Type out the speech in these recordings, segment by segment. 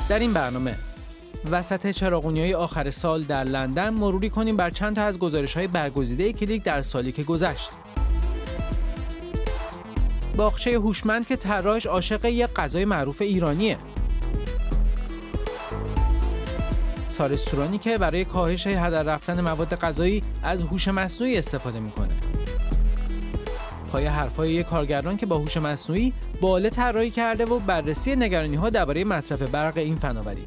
در این برنامه وسط چراغونی‌های آخر سال در لندن مروری کنیم بر چند تا از گزارش‌های برگزیده کلیک در سالی که گذشت. باغچه هوشمند که طراحش عاشق یک غذای معروف ایرانیه. تا رستورانی که برای کاهش هدر رفتن مواد غذایی از هوش مصنوعی استفاده میکنه. پای حرفای یک کارگردان که با هوش مصنوعی باله طراحی کرده و بررسی نگرانی‌ها درباره مصرف برق این فناوری.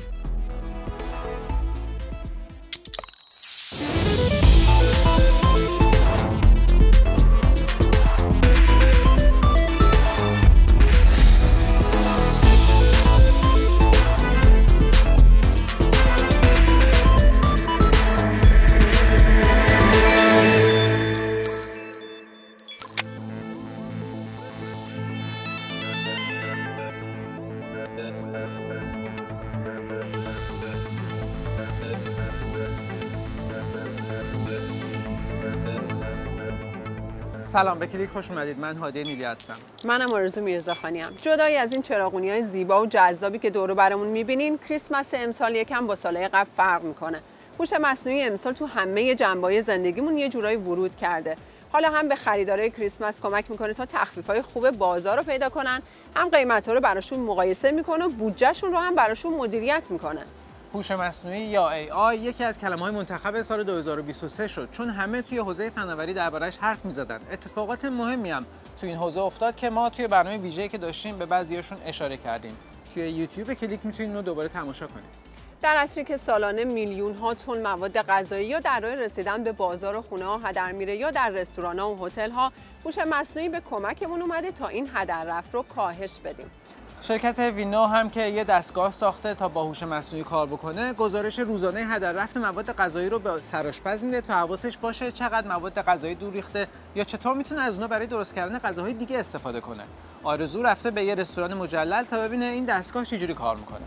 سلام، به کلیک خوش اومدید. من هادی نیلی هستم. منم آرزو میرزاخانی ام. جدای از این چراغونی‌های زیبا و جذابی که دور و برمون می‌بینین، کریسمس امسال یکم با سال‌های قبل فرق می‌کنه. هوش مصنوعی امسال تو همه جنبه‌های زندگیمون یه جورایی ورود کرده. حالا هم به خریدارای کریسمس کمک می‌کنه تا تخفیف‌های خوب بازار رو پیدا کنن، هم قیمت‌ها رو براشون مقایسه می‌کنه و بودجه‌شون رو هم براشون مدیریت می‌کنه. هوش مصنوعی یا AI یکی از کلمه‌های منتخب سال 2023 شد، چون همه توی حوزه فناوری دربارش حرف می‌زدن. اتفاقات مهمی هم توی این حوزه افتاد که ما توی برنامه ویژه‌ای که داشتیم به بعضیاشون اشاره کردیم. توی یوتیوب کلیک می‌تونید اونو دوباره تماشا کنید. در عصری که سالانه میلیون‌ها تن مواد غذایی یا در راه رسیدن به بازار و خونه‌ها هدر میره یا در رستوران‌ها و هتل‌ها، هوش مصنوعی به کمکمون اومده تا این هدر رفت رو کاهش بدیم. شرکت وینو هم که یه دستگاه ساخته تا با هوش مصنوعی کار بکنه، گزارش روزانه هدر رفت مواد غذایی رو به سرآشپز میده تا حواسش باشه چقدر مواد غذایی دور ریخته یا چطور میتونه از اونها برای درست کردن غذاهای دیگه استفاده کنه. آرزو رفته به یه رستوران مجلل تا ببینه این دستگاه چجوری کار میکنه.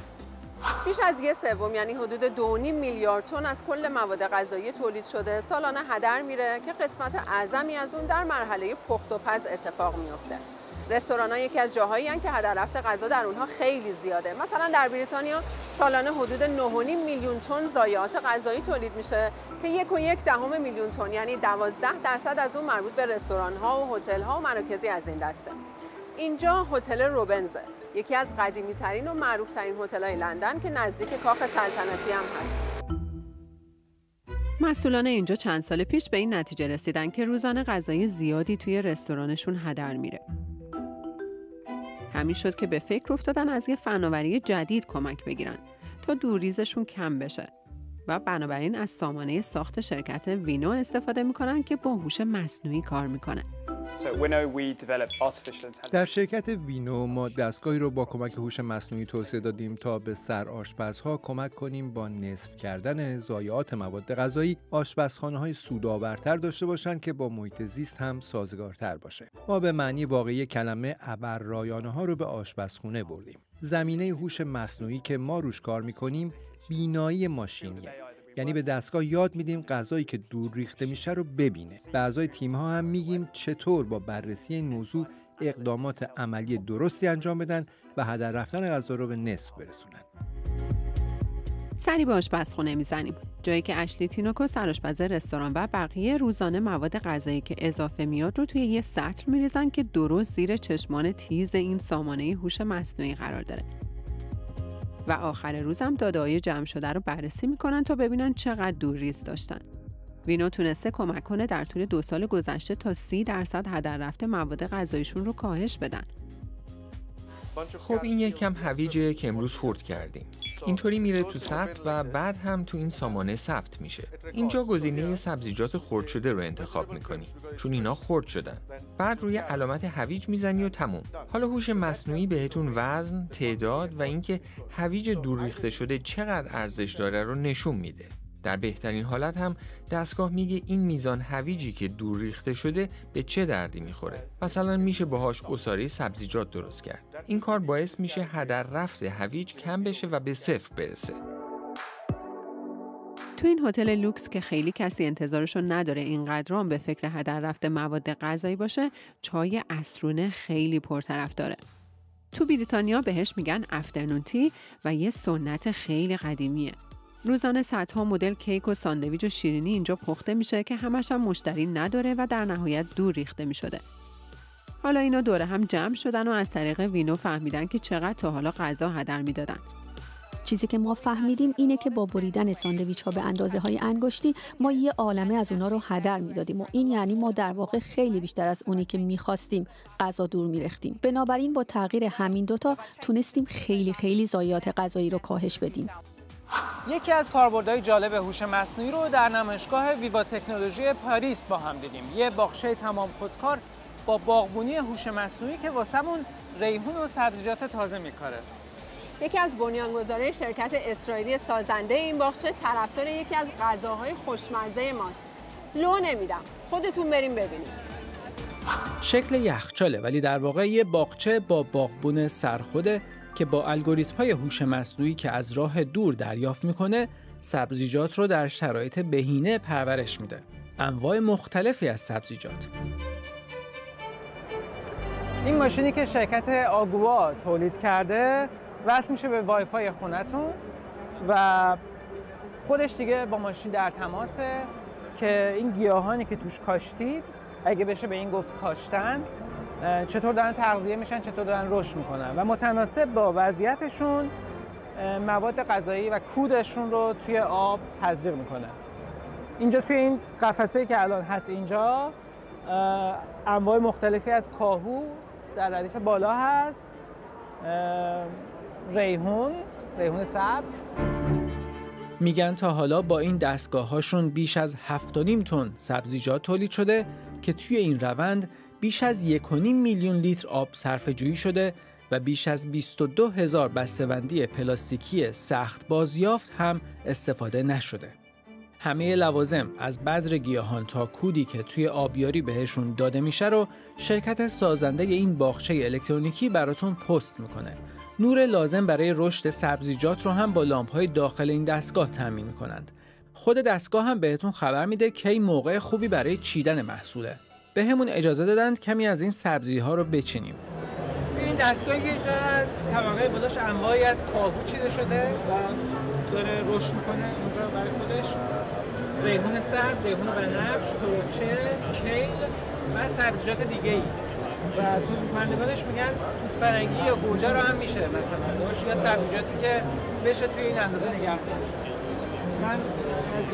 بیش از 1/3 یعنی حدود 2.5 میلیارد تن از کل مواد غذایی تولید شده سالانه هدر میره که قسمت اعظمی از اون در مرحله پخت و پز اتفاق میفته. رستوران‌ها یکی از جاهایی هستند که هدر رفت غذا در اونها خیلی زیاده. مثلا در بریتانیا سالانه حدود 9.5 میلیون تن ضایعات غذایی تولید میشه که 1.1 میلیون تن یعنی 12% از اون مربوط به رستوران‌ها و هتل‌ها و مراکزی از این دسته. اینجا هتل روبنز، یکی از قدیمی‌ترین و معروف‌ترین هتل‌های لندن که نزدیک کاخ سلطنتی هم هست. مسئولان اینجا چند سال پیش به این نتیجه رسیدن که روزانه غذای زیادی توی رستورانشون هدر میره. همین شد که به فکر افتادن از یه فناوری جدید کمک بگیرن تا دورریزشون کم بشه و بنابراین از سامانه ساخت شرکت وینو استفاده میکنن که با هوش مصنوعی کار میکنه. در شرکت وینو ما دستگاهی رو با کمک هوش مصنوعی توسعه دادیم تا به سرآشپزها کمک کنیم با نصف کردن ضایعات مواد غذایی آشپزخانه‌های سودآورتر داشته باشند که با محیط زیست هم سازگارتر باشه. ما به معنی واقعی کلمه ابررایانه‌ها رو به آشپزخونه بردیم. زمینه هوش مصنوعی که ما روش کار می‌کنیم بینایی ماشینیه. یعنی به دستگاه یاد میدیم غذایی که دور ریخته میشه رو ببینه. به اعضای تیم‌ها هم میگیم چطور با بررسی این موضوع اقدامات عملی درستی انجام بدن و هدر رفتن غذا رو به نصف برسونن. سری به آشپزخونه میزنیم، جایی که اشلی تینوکو سرآشپز رستوران و بقیه روزانه مواد غذایی که اضافه میاد رو توی یه سطل میریزن که درست زیر چشمان تیز این سامانه هوش مصنوعی قرار داره. و آخر روزم داده‌های جمع شده رو بررسی میکنن تا ببینن چقدر دورریز داشتن. وینو تونسته کمک کنه در طول 2 سال گذشته تا 30% هدر رفت مواد غذاییشون رو کاهش بدن. خب این یکم هویجه که امروز خورد کردیم. اینطوری میره تو سطل و بعد هم تو این سامانه ثبت میشه. اینجا گزینه سبزیجات خرد شده رو انتخاب میکنی چون اینا خرد شدن. بعد روی علامت هویج میزنی و تموم. حالا هوش مصنوعی بهتون وزن، تعداد و اینکه هویج دور ریخته شده چقدر ارزش داره رو نشون میده. در بهترین حالت هم دستگاه میگه این میزان هویجی که دور ریخته شده به چه دردی میخوره. مثلا میشه باهاش عصاره سبزیجات درست کرد. این کار باعث میشه هدر رفت هویج کم بشه و به 0 برسه. تو این هتل لوکس که خیلی کسی انتظارشو نداره اینقدر هم به فکر هدر رفت مواد غذایی باشه، چای عصرونه خیلی پرطرفداره. تو بریتانیا بهش میگن افترنون تی و یه سنت خیلی قدیمیه. روزانه صدها مدل کیک و ساندویچ و شیرینی اینجا پخته میشه که همش هم مشتری نداره و در نهایت دور ریخته میشده. حالا اینا دوره هم جمع شدن و از طریق وینو فهمیدن که چقدر تا حالا غذا هدر میدادن. چیزی که ما فهمیدیم اینه که با بریدن ساندویچ‌ها به اندازه‌های انگشتی ما یه عالمه از اونا رو هدر میدادیم و این یعنی ما در واقع خیلی بیشتر از اونی که می‌خواستیم غذا دور می‌ریختیم. بنابراین با تغییر همین دوتا تونستیم خیلی ضایعات غذایی رو کاهش بدیم. یکی از کاربردهای جالب هوش مصنوعی رو در نمایشگاه ویوا تکنولوژی پاریس با هم دیدیم. یه باغچه تمام خودکار با باغبونی هوش مصنوعی که واسمون ریحون و سبزیجات تازه میکاره. یکی از بنیانگذاران شرکت اسرائیلی سازنده این باغچه طرفدار یکی از غذاهای خوشمزه ماست. لو نمیدم. خودتون بریم ببینید. شکل یخچاله ولی در واقع یه باغچه با باغبون سرخوده که با الگوریتم‌های هوش مصنوعی که از راه دور دریافت میکنه سبزیجات رو در شرایط بهینه پرورش میده. انواع مختلفی از سبزیجات. این ماشینی که شرکت آگوا تولید کرده وصل میشه به وای فای خونتون و خودش دیگه با ماشین در تماسه که این گیاهانی که توش کاشتید اگه بشه به این گفت کاشتن چطور دارن تغذیه میشن، چطور دارن رشد میکنن و متناسب با وضعیتشون مواد غذایی و کودشون رو توی آب تزریق میکنه. اینجا توی این قفسه‌ای که الان هست اینجا انواع مختلفی از کاهو در ردیف بالا هست، ریحون سبز. میگن تا حالا با این دستگاه‌هاشون بیش از 7.5 تن سبزیجات تولید شده که توی این روند بیش از 1.5 میلیون لیتر آب صرفه‌جویی شده و بیش از 22,000 بسته‌بندی پلاستیکی سخت بازیافت هم استفاده نشده. همه لوازم از بذر گیاهان تا کودی که توی آبیاری بهشون داده میشه رو شرکت سازنده این باغچه الکترونیکی براتون پست میکنه. نور لازم برای رشد سبزیجات رو هم با لامپ‌های داخل این دستگاه تامین میکنند. خود دستگاه هم بهتون خبر میده کی موقع خوبی برای چیدن محصوله. بهمون اجازه دادند کمی از این سبزی‌ها رو بچینیم. این دستگاهی که اینجا هست طبقه بالاش انواعی از کاهو چیده شده و داره رشد میکنه اونجا برای خودش. ریحون سبز، ریحون بنفش، تربچه، کیل و سبزیجات دیگه‌ای. و تو کنندگانش میگن توت فرنگی یا گوجه رو هم میشه مثلا باش یا سبزیجاتی که بشه توی این اندازه نگه داشت. من از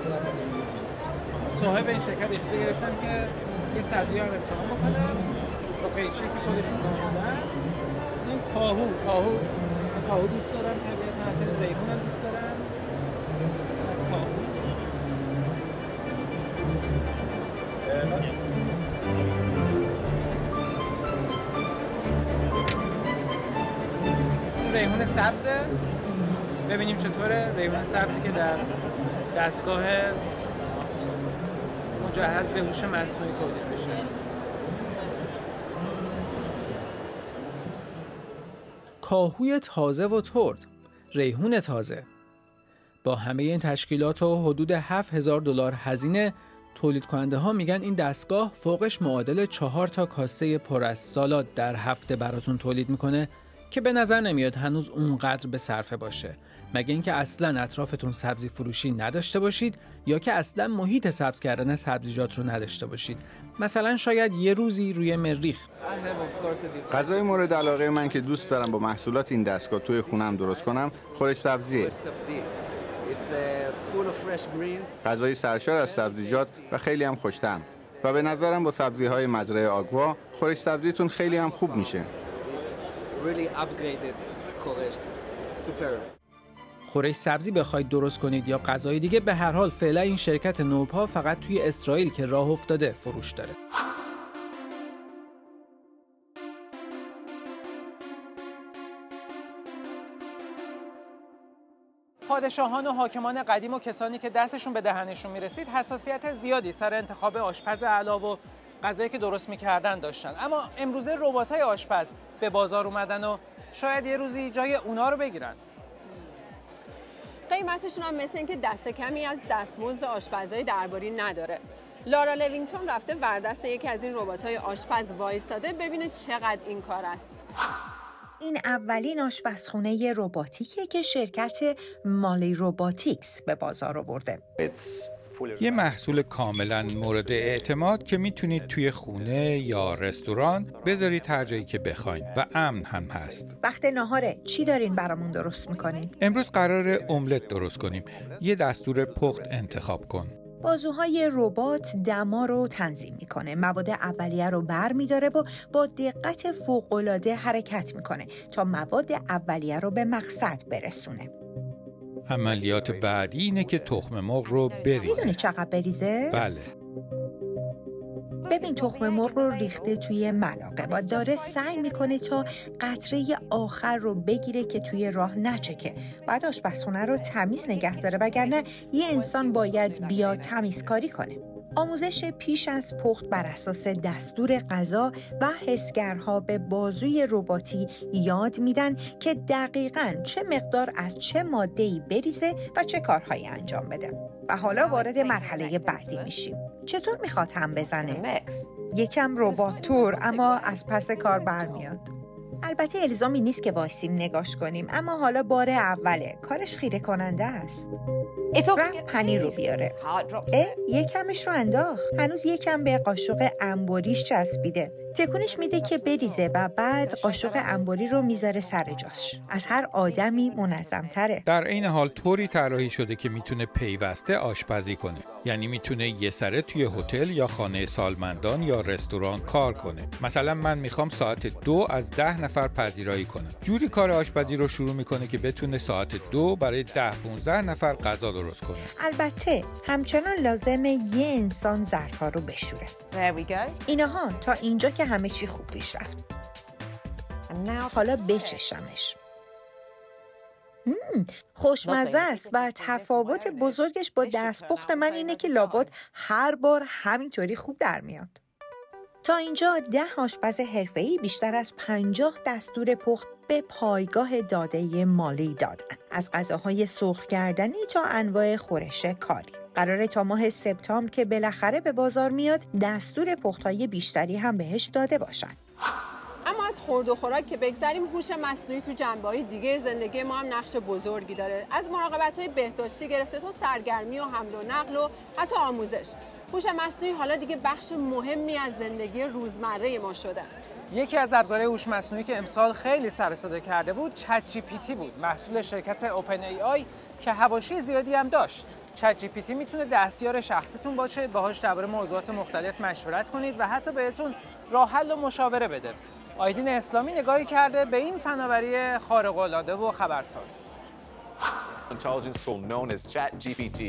صاحب این شرکت اجازه گرفتم که یه سبزی رو امتحان بکنم با قیچی که خودشون کاملن. این کاهو دوست دارم، طبیعتاً ریحون هم دوست دارم. از کاهو ریحون سبزه، ببینیم چطوره. ریحون سبزی که در دستگاه مجهز به هوش مصنوعی تولید میشه. کاهوی تازه و ترد، ریحون تازه. با همه این تشکیلات و حدود $7,000 هزینه، تولید کننده ها میگن این دستگاه فوقش معادل 4 تا کاسه پر از سالاد در هفته براتون تولید میکنه که به نظر نمیاد هنوز اونقدر به صرفه باشه، مگه اینکه اصلا اطرافتون سبزی فروشی نداشته باشید یا که اصلا محیط سبز کردن سبزیجات رو نداشته باشید. مثلا شاید یه روزی روی مریخ. غذای مورد علاقه من که دوست دارم با محصولات این دستگاه توی خونم درست کنم خورش سبزیه. غذای سرشار از سبزیجات و خیلی هم خوش‌طعم و به نظرم با سبزی‌های مزرعه آگوا خورش سبزیتون خیلی هم خوب میشه. خورش سبزی بخواید درست کنید یا غذای دیگه، به هر حال فعلا این شرکت نوپا فقط توی اسرائیل که راه افتاده فروش داره. پادشاهان و حاکمان قدیم و کسانی که دستشون به دهنشون میرسید حساسیت زیادی سر انتخاب آشپز اعلی و غذایی که درست میکردن داشتن، اما امروزه ربات‌های آشپز به بازار اومدن و شاید یه روزی جای اونا رو بگیرن. قیمتشون هم مثل اینکه دست کمی از دستمزد آشپزهای درباری نداره. لارا لوینگتون رفته وردست یکی از این ربات‌های آشپز وایستاده ببینه چقدر این کار است. این اولین آشپزخونه رباتیکه که شرکت مالی روباتیکس به بازار آورده. یه محصول کاملا مورد اعتماد که میتونید توی خونه یا رستوران بذارید هر جایی که بخواید و امن هم هست. وقت ناهاره چی دارین برامون درست میکنین؟ امروز قراره املت درست کنیم. یه دستور پخت انتخاب کن. بازوهای ربات دما رو تنظیم میکنه، مواد اولیه رو برمیداره و با دقت فوق‌العاده حرکت میکنه تا مواد اولیه رو به مقصد برسونه. عملیات بعدی اینه که تخم مرغ رو بریزه. میدونی چقدر بریزه؟ بله. ببین تخم مرغ رو ریخته توی ملاقه و داره سعی میکنه تا قطره آخر رو بگیره که توی راه نچکه. بعد آشپزخونه رو تمیز نگه داره وگرنه یه انسان باید بیا تمیزکاری کنه. آموزش پیش از پخت بر اساس دستور غذا و حسگرها به بازوی رباتی یاد میدن که دقیقاً چه مقدار از چه ماده‌ای بریزه و چه کارهایی انجام بده. و حالا وارد مرحله بعدی میشیم. چطور میخواد هم بزنه؟ یکم ربات تور اما از پس کار برمیاد. البته الزامی نیست که وایسیم نگاش کنیم، اما حالا بار اوله، کارش خیره کننده است. رفت پنیر رو بیاره. یکمش رو انداخت. هنوز یکم به قاشق انبوریش چسبیده. تکونش میده که بریزه و بعد قاشق انبوری رو میذاره سر جاش. از هر آدمی منظم‌تره. در عین حال طوری طراحی شده که میتونه پیوسته آشپزی کنه. یعنی میتونه یه سره توی هتل یا خانه سالمندان یا رستوران کار کنه. مثلا من میخوام ساعت 2 از 10 نفر پذیرایی کنم. جوری کار آشپزی رو شروع میکنه که بتونه ساعت 2 برای 10-15 نفر غذا درست کنه. البته همچنان لازمه یه انسان ظرفا رو بشوره. اینها تا اینجا که همه چی خوب پیش رفت. حالا بچشمش. خوشمزه است و تفاوت بزرگش با دستپخت من اینه که لابد هر بار همینطوری خوب در میاد. تا اینجا 10 آشپز حرفه‌ای بیشتر از 50 دستور پخت به پایگاه داده مالی دادن. از غذاهای سرخ کردنی تا انواع خورش کاری. قراره تا ماه سپتامبر که بالاخره به بازار میاد دستور پخت‌های بیشتری هم بهش داده باشن. اما از خورد و خوراک که بگذریم، هوش مصنوعی تو جنبه‌های دیگه زندگی ما هم نقش بزرگی داره. از مراقبت‌های بهداشتی گرفته تا سرگرمی و حمل و نقل و حتی آموزش. هوش مصنوعی حالا دیگه بخش مهمی از زندگی روزمره ما شده. یکی از ابزارهای هوش مصنوعی که امسال خیلی سر و صدا کرده بود چت جی پی تی بود، محصول شرکت اوپن ای آی که حواشی زیادی هم داشت. چت جی پی تی میتونه دستیار شخصیتون باشه، باهاش درباره موضوعات مختلف مشورت کنید و حتی بهتون راه حل و مشاوره بده. آیدین اسلامی نگاهی کرده به این فناوری خارق‌العاده و خبرساز. Intelligence tool known as ChatGPT.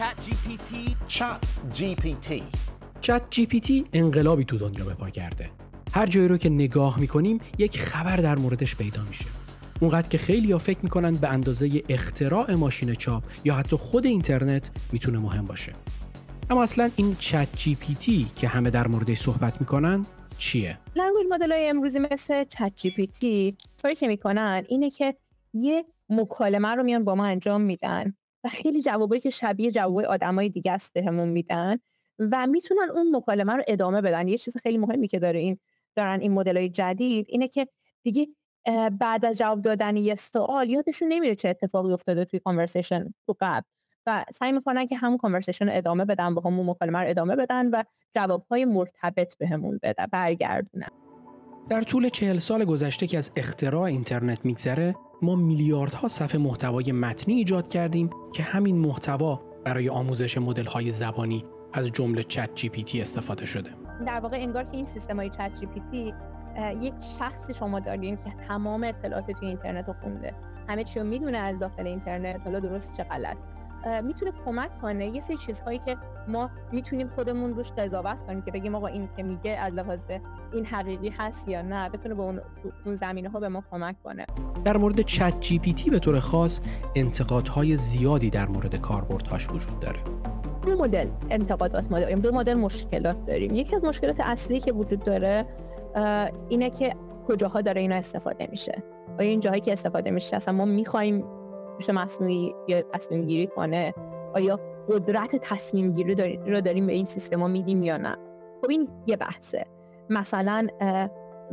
ChatGPT انقلابی تو دنیا به پا کرده. هر جایی رو که نگاه می‌کنیم یک خبر در موردش پیدا میشه. اونقدر که خیلی‌ها فکر می‌کنن به اندازه اختراع ماشین چاپ یا حتی خود اینترنت میتونه مهم باشه. اما اصلا این ChatGPT که همه در موردش صحبت می‌کنن چیه؟ لنگویج مدل‌های امروزی مثل ChatGPT کاری که می‌کنن اینه که یه مکالمه رو میان با ما انجام میدن و خیلی جوابایی که شبیه جوابای آدمای دیگه است بهمون میدن و میتونن اون مکالمه رو ادامه بدن. یه چیز خیلی مهمی که دارن این مدل‌های جدید اینه که دیگه بعد از جواب دادن یه سوال یادشون نمیره چه اتفاقی افتاده توی کانورسیشن تو قبل و سعی میکنن که همون کانورسیشن رو ادامه بدن، با همون مکالمه رو ادامه بدن و جوابهای مرتبط بهمون بدن، برگردونن. در طول 40 سال گذشته که از اختراع اینترنت میگذره، ما میلیاردها صفحه محتوای متنی ایجاد کردیم که همین محتوا برای آموزش مدل‌های زبانی از جمله چت جی پی تی استفاده شده. در واقع انگار که این سیستم‌های چت جی پی تی یک شخصی شما دارین که تمام اطلاعات توی اینترنت رو خونده، همه چی رو میدونه از داخل اینترنت، حالا درست چه غلط، میتونه کمک کنه یه سری چیزهایی که ما میتونیم خودمون روش قضاوت کنیم که بگیم آقا این که میگه از لحاظ این حقیقی هست یا نه، بتونه به اون زمینه‌ها به ما کمک کنه. در مورد چت جی پی تی به طور خاص انتقادهای زیادی در مورد کاربردهاش وجود داره. دو مدل انتقادات ما داریم، دو مدل مشکلات داریم. یکی از مشکلات اصلی که وجود داره اینه که کجاها داره اینا استفاده میشه. آیا این جاهایی که استفاده میشه اصلا ما می‌خوایم هوش مصنوعی یا تصمیم گیری کنه؟ آیا قدرت تصمیم گیری رو داریم به این سیستما میدیم یا نه؟ خب این یه بحثه. مثلا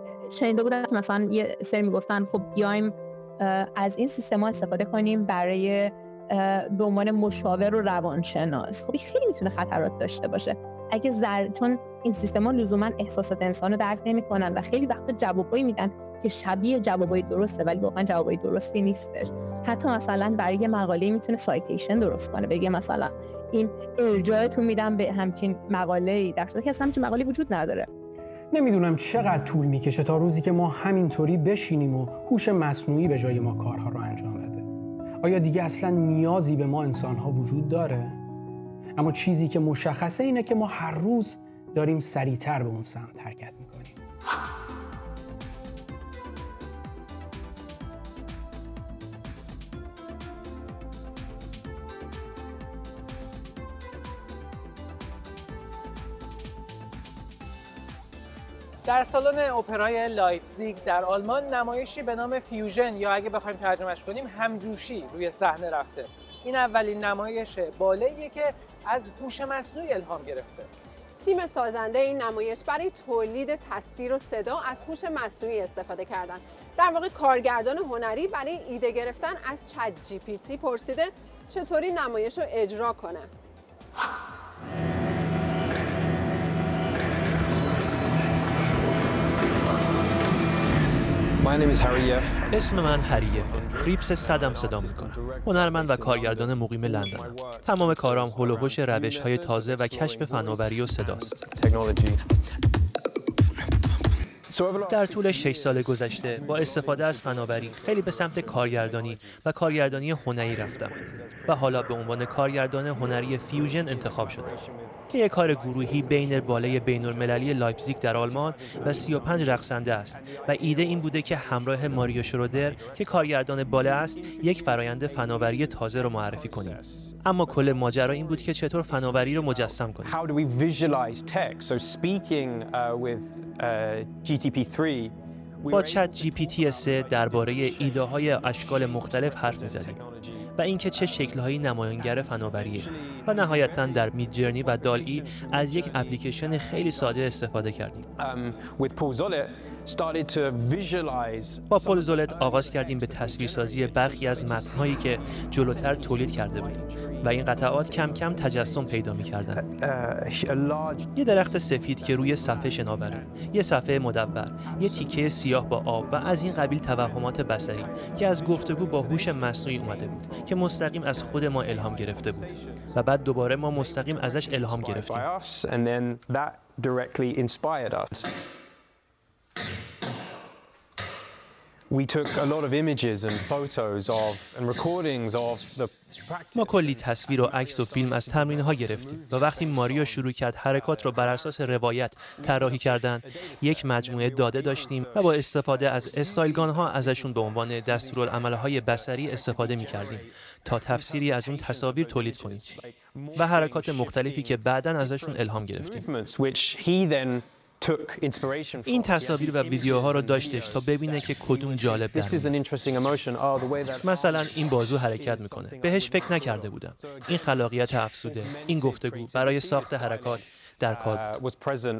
شنیده بودم که مثلا یه سری میگفتن خب بیایم از این سیستما استفاده کنیم برای به عنوان مشاور و روانشناس. خب خیلی میتونه خطرات داشته باشه اگه چون این سیستما لزوما احساسات انسانو درک نمیکنن و خیلی وقت جوابایی میدن که شبیه جوابای درسته ولی واقعا جوابای درستی نیستش. حتی مثلا برای یه مقاله میتونه سایتیشن درست کنه، بگه مثلا این ارجاعتون میدم به همچین مقاله‌ای، در صورتی که اصلا همچین مقاله‌ای وجود نداره. نمیدونم چقدر طول میکشه تا روزی که ما همینطوری بشینیم و هوش مصنوعی به جای ما کارها رو انجام بده. آیا دیگه اصلا نیازی به ما انسان‌ها وجود داره؟ اما چیزی که مشخصه اینه که ما هر روز داریم سریعتر به اون سمت حرکت میکنیم. در سالن اپرای لایپزیگ در آلمان نمایشی به نام فیوژن یا اگه بخوایم ترجمهش کنیم همجوشی روی صحنه رفته. این اولین نمایش باله‌ایه که از هوش مصنوعی الهام گرفته. تیم سازنده این نمایش برای تولید تصویر و صدا از هوش مصنوعی استفاده کردن. در واقع کارگردان هنری برای ایده گرفتن از چت جی پی تی پرسیده چطوری نمایش رو اجرا کنه. اسم من هریفه. ریپس صدم صدا میکنم. هنرمند و کارگردان مقیم لندنم. تمام کارام هول و هوش روش‌های تازه و کشف فناوری و صداست. در طول 6 سال گذشته با استفاده از فناوری خیلی به سمت کارگردانی و کارگردانی هنری رفتم و حالا به عنوان کارگردان هنری فیوژن انتخاب شدم که یک کار گروهی بین باله بین‌المللی لایپزیگ در آلمان و 35 رقصنده است و ایده این بوده که همراه ماریو شرودر که کارگردان باله است یک فرایند فناوری تازه رو معرفی کنیم. اما کل ماجرا این بود که چطور فناوری رو مجسم کنیم. با چت جی پی تی 3 درباره ایده های اشکال مختلف حرف می‌زدیم و اینکه چه شکل‌هایی نمایانگر فناوریه و نهایتاً در میدجرنی و دال-ای از یک اپلیکیشن خیلی ساده استفاده کردیم. با پل زولت آغاز کردیم به تصویرسازی برخی از متن‌هایی که جلوتر تولید کرده بودیم و این قطعات کم کم تجسم پیدا می‌کردند. یه درخت سفید که روی صفحه شناوره، یه صفحه مدور، یه تیکه سیاه با آب و از این قبیل توهمات بصری که از گفتگو با هوش مصنوعی اومده بود که مستقیم از خود ما الهام گرفته بود و بعد دوباره ما مستقیم ازش الهام گرفتیم. ما کلی تصویر و عکس و فیلم از تمرین‌ها گرفتیم و وقتی ماریو شروع کرد حرکات رو بر اساس روایت طراحی کردن، یک مجموعه داده داشتیم و با استفاده از استایلگان‌ها ازشون به عنوان دستورالعمل‌های بصری استفاده می‌کردیم تا تفسیری از اون تصاویر تولید کنیم و حرکات مختلفی که بعداً ازشون الهام گرفتیم. این تصاویر و ویدیوها رو داشتش تا ببینه که کدوم جالب درمید. مثلا این بازو حرکت میکنه. بهش فکر نکرده بودم. این خلاقیت افزوده. این گفتگو برای ساخت حرکات در کار بود.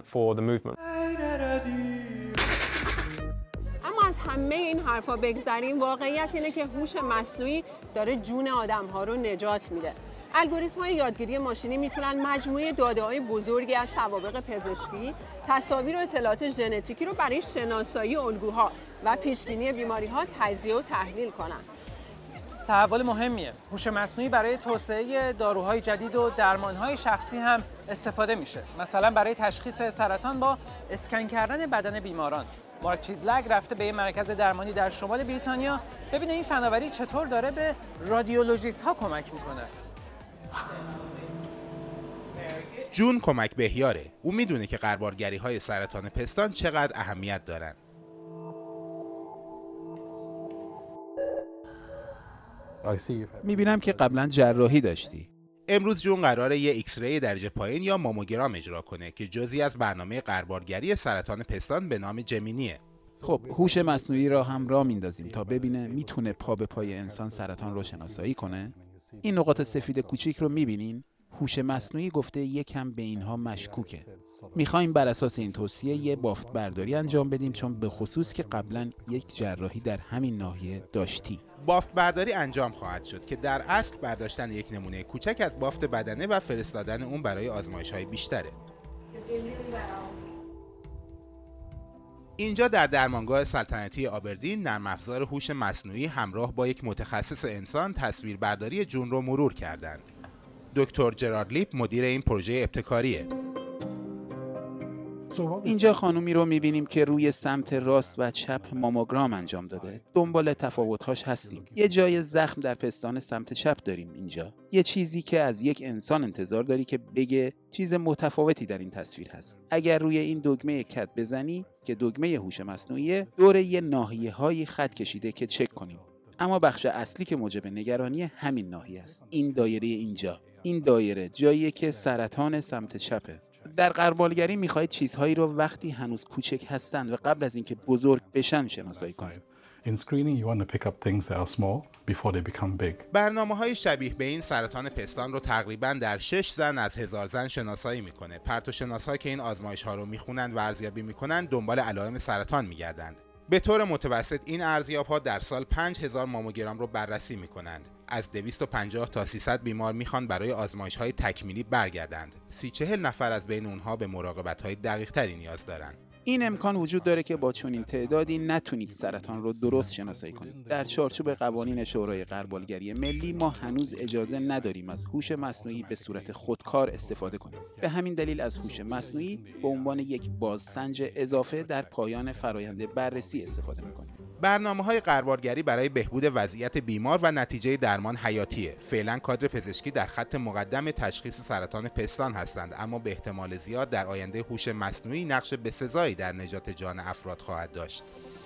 اما از همه این حرفا بگذریم، واقعیت اینه که هوش مصنوعی داره جون آدم‌ها رو نجات میده. الگوریتم‌های یادگیری ماشینی میتونن مجموعه داده‌های بزرگی از سوابق پزشکی، تصاویر و اطلاعات ژنتیکی رو برای شناسایی الگوها و پیشبینی بیماری‌ها تجزیه و تحلیل کنن. تحول مهمیه. هوش مصنوعی برای توسعه داروهای جدید و درمان‌های شخصی هم استفاده میشه. مثلا برای تشخیص سرطان با اسکن کردن بدن بیماران. مارک چیزلک رفته به یک مرکز درمانی در شمال بریتانیا ببینه این فناوری چطور داره به رادیولوژیست‌ها کمک میکنه. جون کمک بهیاره. او میدونه که غربالگری‌های سرطان پستان چقدر اهمیت دارن. میبینم که قبلا جراحی داشتی. امروز جون قراره یه ایکس ری درجه پایین یا ماموگرام اجرا کنه که جزئی از برنامه غربالگری سرطان پستان به نام جمینیه. خب هوش مصنوعی را هم راه میندازیم تا ببینه میتونه پا به پای انسان سرطان رو شناسایی کنه. این نقاط سفید کوچیک رو میبینین؟ هوش مصنوعی گفته یکم به اینها مشکوکه. میخوایم بر اساس این توصیه یه بافت برداری انجام بدیم، چون به خصوص که قبلا یک جراحی در همین ناحیه داشتی. بافت برداری انجام خواهد شد که در اصل برداشتن یک نمونه کوچک از بافت بدنه و فرستادن اون برای آزمایش‌های بیشتره. اینجا در درمانگاه سلطنتی آبردین نرم افزار هوش مصنوعی همراه با یک متخصص انسان تصویربرداری جون رو مرور کردند. دکتر جرارد لیپ مدیر این پروژه ابتکاریه. اینجا خانومی رو میبینیم که روی سمت راست و چپ ماموگرام انجام داده. دنبال تفاوت‌هاش هستیم. یه جای زخم در پستان سمت چپ داریم اینجا. یه چیزی که از یک انسان انتظار داری که بگه چیز متفاوتی در این تصویر هست. اگر روی این دکمه کت بزنی که دکمه هوش مصنوعی، دور یه ناحیه‌های خط کشیده که چک کنیم. اما بخش اصلی که موجب نگرانی همین ناحیه است. این دایره اینجا. این دایره جاییه که سرطان سمت چپه. در غربالگری میخواهید چیزهایی رو وقتی هنوز کوچک هستند و قبل از اینکه بزرگ بشن شناسایی کنید. In screening, you want to pick up things that are small before they become big. برنامه‌های شبیه به این سرطان پستان رو تقریباً در 6 زن از 1000 زن شناسایی میکنه. پرتوشناس‌ها که این آزمایش‌ها رو میخونن و ارزیابی میکنن دنبال علائم سرطان میگردند. به طور متوسط این ارزیاب‌ها در سال 5000 ماموگرام رو بررسی میکنند. از 250 تا 300 بیمار میخوان برای آزمایش‌های تکمیلی برگردند. 30-40 نفر از بین اونها به مراقبت‌های دقیق‌تری نیاز دارند. این امکان وجود داره که با چنین تعدادی نتونید سرطان رو درست شناسایی کنید. در چارچوب قوانین شورای غربالگری ملی ما هنوز اجازه نداریم از هوش مصنوعی به صورت خودکار استفاده کنیم. به همین دلیل از هوش مصنوعی به عنوان یک بازسنج اضافه در پایان فرآیند بررسی استفاده می‌کنیم. برنامه‌های غربالگری برای بهبود وضعیت بیمار و نتیجه درمان حیاتیه. فعلا کادر پزشکی در خط مقدم تشخیص سرطان پستان هستند، اما به احتمال زیاد در آینده هوش مصنوعی نقش بسزایی در نجات جان افراد خواهد داشت.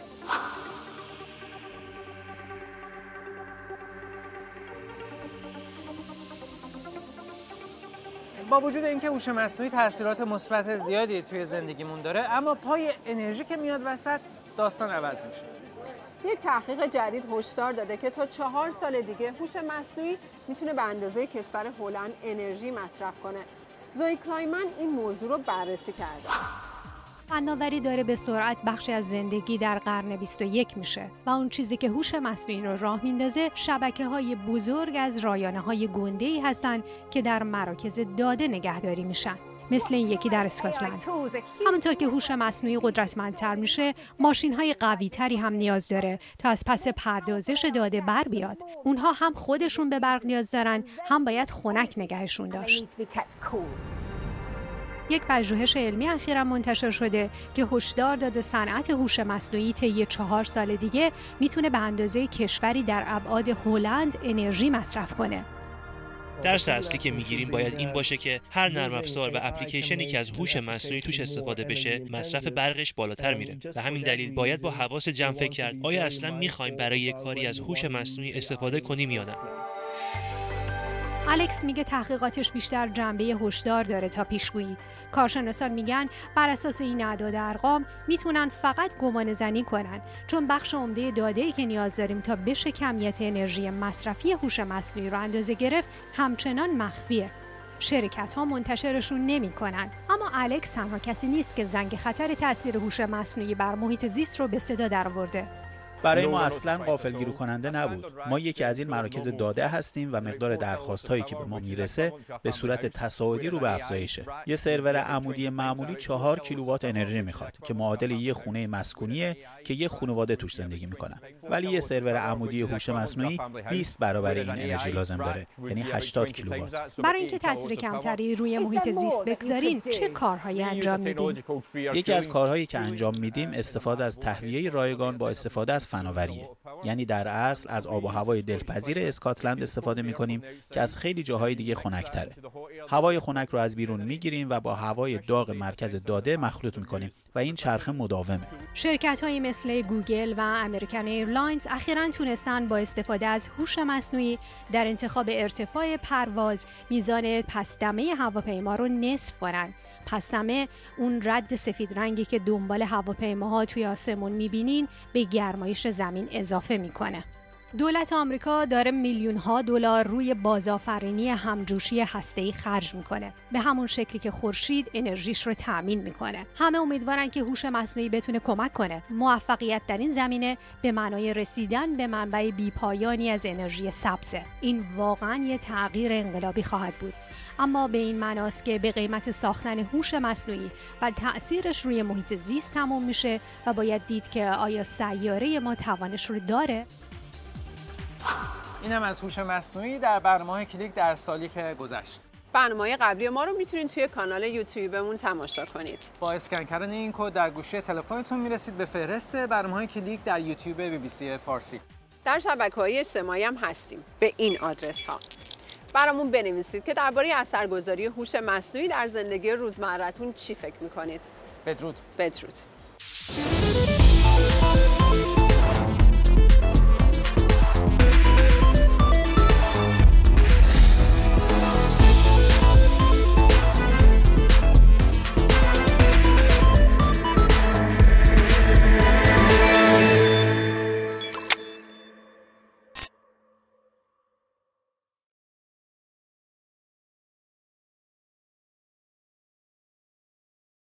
با وجود اینکه هوش مصنوعی تاثیرات مثبت زیادی توی زندگیمون داره، اما پای انرژی که میاد وسط داستان عوض میشه. یک تحقیق جدید هشدار داده که تا 4 سال دیگه هوش مصنوعی میتونه به اندازه کشور هلند انرژی مصرف کنه. زوی کلایمن این موضوع رو بررسی کرده. فناوری داره به سرعت بخشی از زندگی در قرن 21 میشه و اون چیزی که هوش مصنوعی رو راه میندازه شبکه‌های بزرگ از رایانه‌های گنده‌ای هستن که در مراکز داده نگهداری میشن. مثل این یکی در اسکاتلند. همونطور که هوش مصنوعی قدرتمندتر میشه، ماشین‌های قوی‌تری هم نیاز داره تا از پس پردازش داده بر بیاد. اونها هم خودشون به برق نیاز دارن، هم باید خنک نگهشون داشت. یک پژوهش علمی اخیراً منتشر شده که هشدار داده صنعت هوش مصنوعی طی 4 سال دیگه میتونه به اندازه کشوری در ابعاد هلند انرژی مصرف کنه. درس اصلی که میگیریم باید این باشه که هر نرم افزار و اپلیکیشنی که از هوش مصنوعی توش استفاده بشه مصرف برقش بالاتر میره. به همین دلیل باید با حواس جمع فکر کرد آیا اصلا میخوایم برای یک کاری از هوش مصنوعی استفاده کنیم یا نه. الکس میگه تحقیقاتش بیشتر جنبه هشدار داره تا پیشگویی. کارشناسان میگن بر اساس این اعداد ارقام میتونن فقط گمان زنی کنن، چون بخش عمده داده‌ای که نیاز داریم تا بشه کمیت انرژی مصرفی هوش مصنوعی رو اندازه گرفت همچنان مخفیه. شرکت‌ها منتشرشون نمی‌کنن، اما الکس تنها کسی نیست که زنگ خطر تاثیر هوش مصنوعی بر محیط زیست رو به صدا درآورده. برای ما اصلا غافلگیر کننده نبود. ما یکی از این مراکز داده هستیم و مقدار درخواست هایی که به ما میرسه به صورت تصاعدی رو به افزایشه. یه سرور عمودی معمولی 4 کیلووات انرژی میخواد که معادل یه خونه مسکونیه که یه خانواده توش زندگی میکنن. ولی یه سرور عمودی هوش مصنوعی 20 برابر این انرژی لازم داره، یعنی 80 کیلووات. برای اینکه تاثیر کمتری روی محیط زیست بگذارین چه کارهایی انجام میدین؟ یکی از کارهایی که انجام میدیم استفاده از تهویه رایگان با استفاده از فناوریه. یعنی در اصل از آب و هوای دلپذیر اسکاتلند استفاده می‌کنیم که از خیلی جاهای دیگه خنک‌تره. هوای خنک رو از بیرون می‌گیریم و با هوای داغ مرکز داده مخلوط می‌کنیم و این چرخه مداومه. شرکت‌هایی مثل گوگل و امریکن ایرلاینز اخیراً تونستن با استفاده از هوش مصنوعی در انتخاب ارتفاع پرواز میزان پس‌دمه هواپیما رو نصف کنن. پس‌دمه اون رد سفید رنگی که دنبال هواپیماها توی آسمون می‌بینین به گرمایش زمین اضافه می‌کنه. دولت آمریکا داره میلیون‌ها دلار روی بازآفرینی همجوشی هسته‌ای خرج میکنه. به همون شکلی که خورشید انرژیش رو تأمین میکنه. همه امیدوارن که هوش مصنوعی بتونه کمک کنه. موفقیت در این زمینه به معنای رسیدن به منبع بی‌پایانی از انرژی سبزه. این واقعاً یه تغییر انقلابی خواهد بود. اما به این معناست که به قیمت ساختن هوش مصنوعی و تأثیرش روی محیط زیست تموم میشه و باید دید که آیا سیاره ما توانش رو داره؟ اینم از هوش مصنوعی در برنامه کلیک در سالی که گذشت. برنامه‌های قبلی ما رو میتونید توی کانال یوتیوبمون تماشا کنید. با اسکن کردن این کد در گوشی تلفنتون میرسید به فهرست برنامه‌های کلیک در یوتیوب BBC فارسی. در شبکه‌های اجتماعی هم هستیم به این آدرس ها. برامون بنویسید که درباره اثرگذاری هوش مصنوعی در زندگی روزمره‌تون چی فکر می‌کنید. بدرود. بدرود.